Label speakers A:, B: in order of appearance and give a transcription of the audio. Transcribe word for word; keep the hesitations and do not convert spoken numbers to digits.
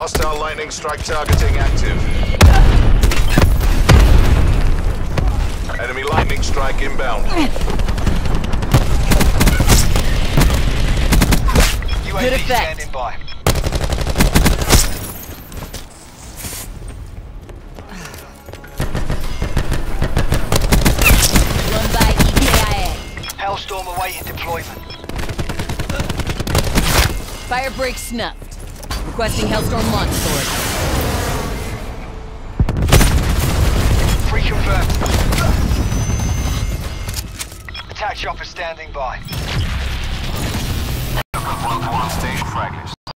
A: Hostile lightning strike targeting active. Enemy lightning strike inbound.
B: U A V standing by.
C: Run by E K I A.
B: Hellstorm awaiting deployment.
C: Fire break snuffed. Requesting Hellstorm launch sword.
B: Free confirmed. Attack chopper standing by.
A: one to one stage fragments.